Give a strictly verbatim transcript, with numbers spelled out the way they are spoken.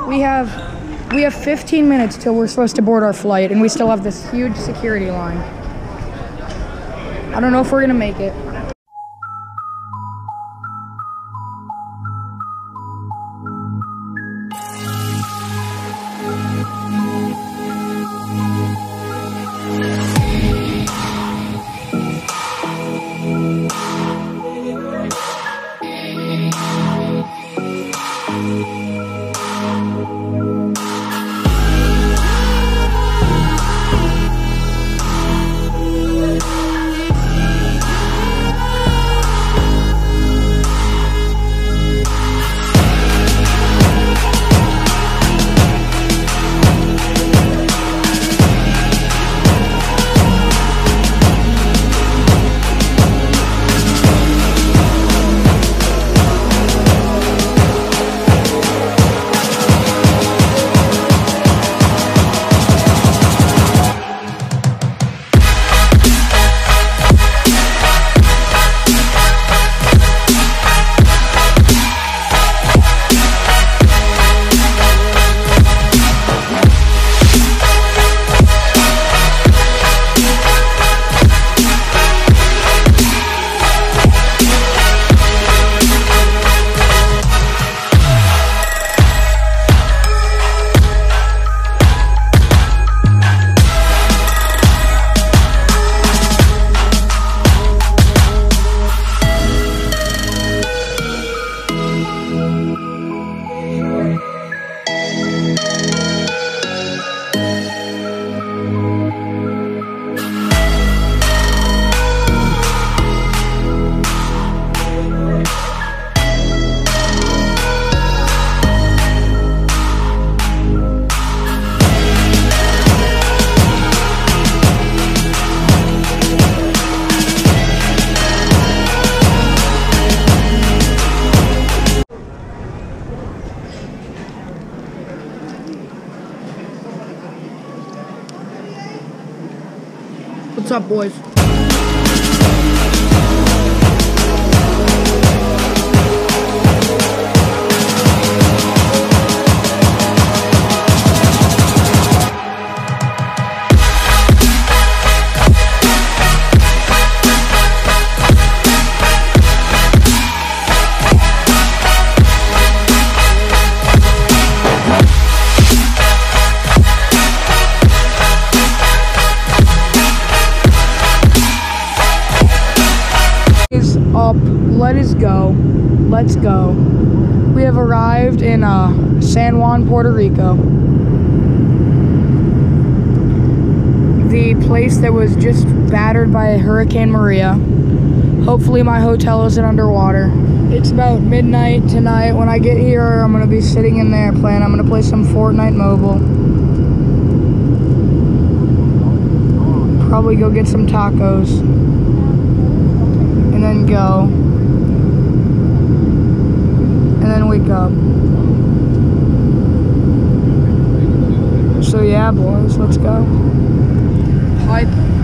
We have we have fifteen minutes till we're supposed to board our flight, and we still have this huge security line. I don't know if we're gonna make it. What's up, boys? Up, let us go, let's go. We have arrived in uh, San Juan, Puerto Rico. The place that was just battered by Hurricane Maria. Hopefully my hotel isn't underwater. It's about midnight tonight. When I get here, I'm gonna be sitting in the airplane. I'm gonna play some Fortnite Mobile. Probably go get some tacos. And then go, and then wake up. So yeah, boys, let's go. Hype.